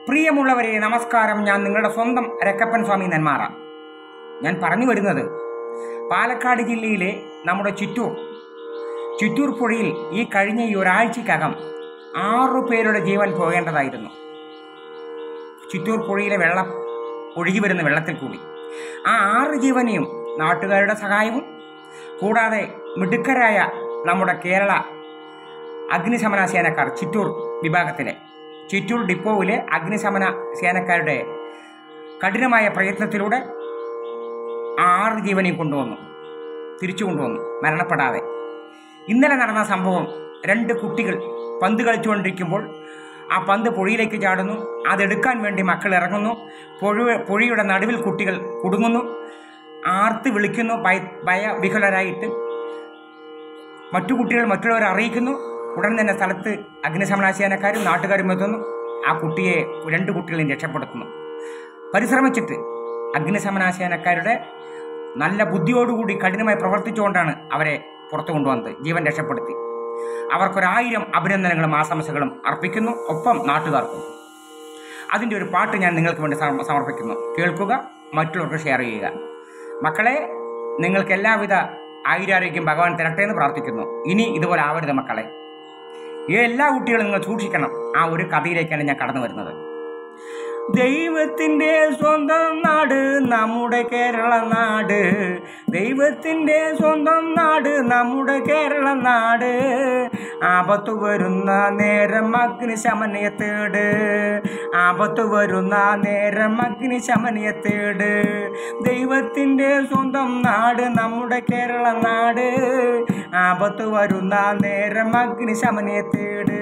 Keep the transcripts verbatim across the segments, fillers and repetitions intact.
പ്രിയമുള്ളവരെ നമസ്കാരം. ഞാൻ നിങ്ങളുടെ സ്വന്തം രക്കപ്പൻ സ്വാമി നെന്മാറ. ഞാൻ പറഞ്ഞു വരുന്നത് പാലക്കാട് ജില്ലയിലെ നമ്മുടെ ചിറ്റൂർ ചിറ്റൂർ പുഴയിൽ ഈ കഴിഞ്ഞ ഈ ഒരാഴ്ചക്കകം ആറു പേരുടെ ജീവൻ പോകേണ്ടതായിരുന്നു. ചിറ്റൂർ പുഴയിലെ വെള്ളം ഒഴുകി വരുന്ന വെള്ളത്തിൽ കൂടി ആ ആറ് ജീവനെയും നാട്ടുകാരുടെ സഹായവും കൂടാതെ മിടുക്കരായ നമ്മുടെ കേരള അഗ്നിശമന സേനക്കാർ ചിറ്റൂർ വിഭാഗത്തിലെ ചിറ്റൂർ ഡിപ്പോയിലെ അഗ്നിശമന സേനക്കാരുടെ കഠിനമായ പ്രയത്നത്തിലൂടെ ആറ് ജീവനെയും കൊണ്ടുവന്നു, തിരിച്ചു കൊണ്ടുവന്നു മരണപ്പെടാതെ. ഇന്നലെ നടന്ന സംഭവം, രണ്ട് കുട്ടികൾ പന്ത് കളിച്ചുകൊണ്ടിരിക്കുമ്പോൾ ആ പന്ത് പുഴയിലേക്ക് ചാടുന്നു. അതെടുക്കാൻ വേണ്ടി മക്കൾ ഇറങ്ങുന്നു. പുഴ പുഴയുടെ നടുവിൽ കുട്ടികൾ കുടുങ്ങുന്നു, ആർത്ത് വിളിക്കുന്നു. ഭയ ഭയവിഹുലരായിട്ട് മറ്റു കുട്ടികൾ മറ്റുള്ളവരെ അറിയിക്കുന്നു. ഉടൻ തന്നെ സ്ഥലത്ത് അഗ്നിശമന സേനക്കാരും നാട്ടുകാരും എത്തുന്നു. ആ കുട്ടിയെ രണ്ട് കുട്ടികളെയും രക്ഷപ്പെടുത്തുന്നു. പരിശ്രമിച്ചിട്ട് അഗ്നിശമന സേനക്കാരുടെ നല്ല ബുദ്ധിയോടുകൂടി കഠിനമായി പ്രവർത്തിച്ചുകൊണ്ടാണ് അവരെ പുറത്തു കൊണ്ടുവന്നത്, ജീവൻ രക്ഷപ്പെടുത്തി. അവർക്കൊരായിരം അഭിനന്ദനങ്ങളും ആശംസകളും അർപ്പിക്കുന്നു, ഒപ്പം നാട്ടുകാർക്കും. അതിൻ്റെ ഒരു പാട്ട് ഞാൻ നിങ്ങൾക്ക് വേണ്ടി സമർപ്പിക്കുന്നു. കേൾക്കുക, മറ്റുള്ളവർക്ക് ഷെയർ ചെയ്യുക. മക്കളെ, നിങ്ങൾക്ക് എല്ലാവിധ ആയുരാരോഗ്യം ഭഗവാൻ തരട്ടെ എന്ന് പ്രാർത്ഥിക്കുന്നു. ഇനി ഇതുപോലെ ആവരുത് മക്കളെ. എല്ലാ കുട്ടികളും നിങ്ങൾ സൂക്ഷിക്കണം. ആ ഒരു കഥയിലേക്കാണ് ഞാൻ കടന്നു വരുന്നത്. ദൈവത്തിൻ്റെ സ്വന്തം നാട് നമ്മുടെ കേരള നാട്, ദൈവത്തിൻ്റെ സ്വന്തം നാട് നമ്മുടെ കേരള നാട്. ആപത്തു വരുന്ന നേരം അഗ്നിശമനയെ തേട്, ആപത്തു വരുന്ന നേരം അഗ്നിശമനയെ തേട്. ദൈവത്തിൻ്റെ സ്വന്തം നാട് നമ്മുടെ കേരള നാട്, ആപത്തു വരുന്ന നേരം അഗ്നിശമനയെ തേട്.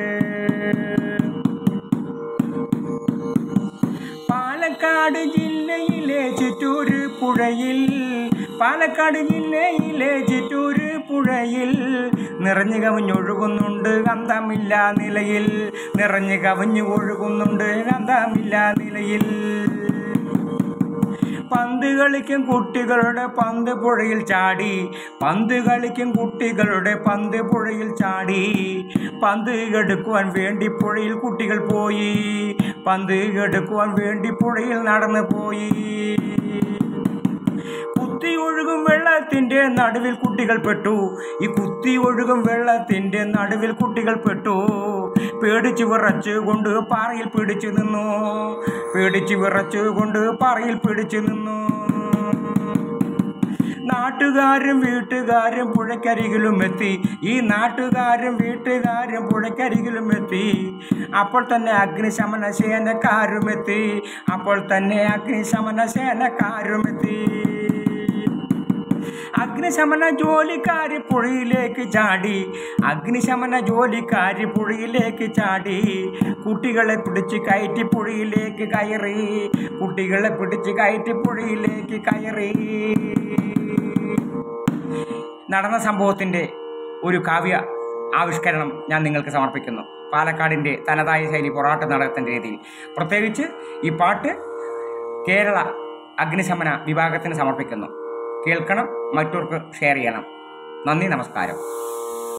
പാലക്കാട് ജില്ലയിലെ ചിറ്റൂർ പുഴയിൽ, പാലക്കാട് ജില്ലയിലെ ചിറ്റൂർ പുഴയിൽ നിറഞ്ഞു കവിഞ്ഞൊഴുകുന്നുണ്ട് അന്തമില്ല നിലയിൽ, നിറഞ്ഞു കവിഞ്ഞു ഒഴുകുന്നുണ്ട് അന്തമില്ല നിലയിൽ. പന്ത് കളിക്കും കുട്ടികളുടെ പന്ത് പുഴയിൽ ചാടി, പന്ത് കളിക്കും കുട്ടികളുടെ പന്ത് പുഴയിൽ ചാടി. പന്ത് എടുക്കുവാൻ വേണ്ടി പുഴയിൽ കുട്ടികൾ പോയി, പന്ത് എടുക്കുവാൻ വേണ്ടി പുഴയിൽ നടന്നു പോയി. കുത്തി ഒഴുകും വെള്ളത്തിൻ്റെ നടുവിൽ കുട്ടികൾ പെട്ടു, ഈ കുത്തി ഒഴുകും വെള്ളത്തിൻ്റെ നടുവിൽ കുട്ടികൾ പെട്ടു. പേടിച്ച് വിറച്ചു കൊണ്ട് പാറയിൽ പിടിച്ചു നിന്നു, പേടിച്ച് വിറച്ചു കൊണ്ട് പാറയിൽ പിടിച്ചു നിന്നു. നാട്ടുകാരും വീട്ടുകാരും പുഴക്കരികിലും എത്തി, ഈ നാട്ടുകാരും വീട്ടുകാരും പുഴക്കരികിലും എത്തി. അപ്പോൾ തന്നെ അഗ്നിശമന സേനക്കാരും എത്തി, അപ്പോൾ തന്നെ അഗ്നിശമന സേനക്കാരും എത്തി. അഗ്നിശമന ജോലിക്കാരി പുഴയിലേക്ക് ചാടി, അഗ്നിശമന ജോലിക്കാരി പുഴയിലേക്ക് ചാടി. കുട്ടികളെ പിടിച്ച് കയറ്റി പുഴയിലേക്ക് കയറി, കുട്ടികളെ പിടിച്ച് കയറ്റി പുഴയിലേക്ക് കയറി. നടന്ന സംഭവത്തിൻ്റെ ഒരു കാവ്യ ആവിഷ്കരണം ഞാൻ നിങ്ങൾക്ക് സമർപ്പിക്കുന്നു. പാലക്കാടിൻ്റെ തനതായ ശൈലി പൊറാട്ട് നാടകത്തിൻ്റെ രീതിയിൽ. പ്രത്യേകിച്ച് ഈ പാട്ട് കേരള അഗ്നിശമന വിഭാഗത്തിന് സമർപ്പിക്കുന്നു. കേൾക്കണം, മറ്റവർക്ക് ഷെയർ ചെയ്യണം. നന്ദി, നമസ്കാരം.